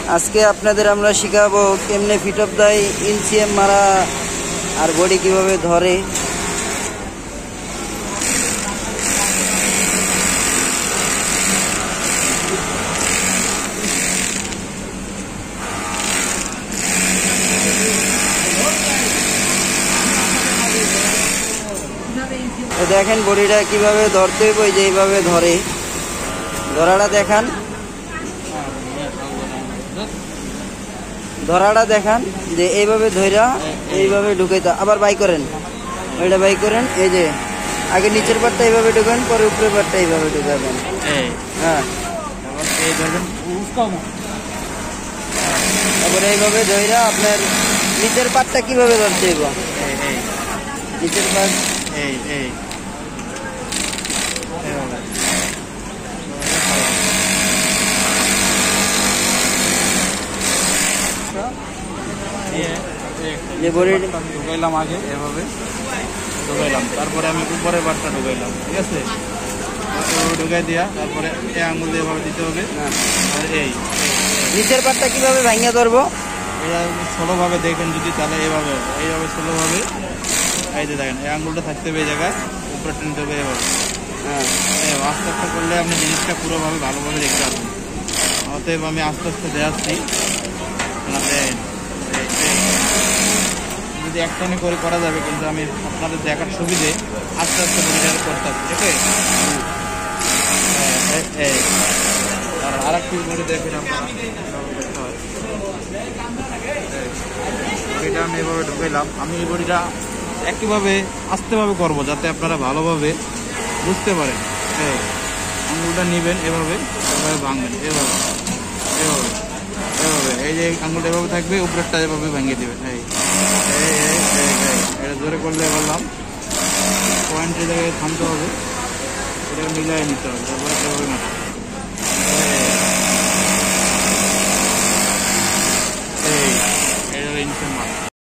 আজকে আপনাদের আমরা শিখাবো কেমনে ফিট অফ দেয়, ইনসিএম মারা আর বডি কিভাবে ধরে। দেখেন বডিটা কিভাবে ধরতে হবে, যে এইভাবে ধরে, ধরাটা দেখান, ধরাটা দেখান যে এইভাবে ধইরা এইভাবে ঢুকাইতে, আবার বাই করেন, ওইটা বাই করেন। এই যে আগে নিচের পাটটা এইভাবে ঢুকান, পরে উপরের পাটটা এইভাবে ঢুকাবেন। হ্যাঁ, তারপরে এইভাবে ধইরা আপনার নিচের পাটটা কিভাবে ধরতে হইব, নিচের পাট ঢুকাইলাম, আগে এভাবে ঢুকাইলাম, তারপরে আমি উপরের পাটটা ঢুকাইলাম, ঠিক আছে। ঢুকাই দিয়া তারপরে এই আঙুল দিয়ে এভাবে দিতে হবে। আর এই নিচের পাটটা কিভাবে ভাঙিয়ে ধরবো, ষোলোভাবে দেখেন যদি, তাহলে এইভাবে ষোলোভাবে এই যে দেখেন, এই আঙুলটা থাকতে হবে এই জায়গায়, উপরে টেনতে হবে এভাবে। হ্যাঁ, আস্তে আস্তে করলে আপনি জিনিসটা পুরোভাবে ভালোভাবে দেখতে পারবেন। অতএব আমি আস্তে আস্তে দেখাচ্ছি, যদি একটানে করে করা যাবে, কিন্তু আমি আপনাদের দেখার সুবিধে আস্তে আস্তে পরিচার করতে হবে, ঠিক আছে। আর একটু করে দেখেন আপনারা, বডিটা আমি এভাবে ঢুকাইলাম। আমি এই বডিটা একইভাবে আস্তেভাবে করবো, যাতে আপনারা ভালোভাবে বুঝতে পারেন। আঙুলটা নেবেন এভাবে, এভাবে ভাঙবেন, এভাবে এভাবে এভাবে, এই যে আঙুলটা এভাবে থাকবে, উপরেরটা এভাবে ভেঙে দেবেন। এটা জোরে করলে বললাম, পয়েন্টের জায়গায় থামতে হবে, এটা মিলিয়ে নিতে হবে, তারপরে এভাবে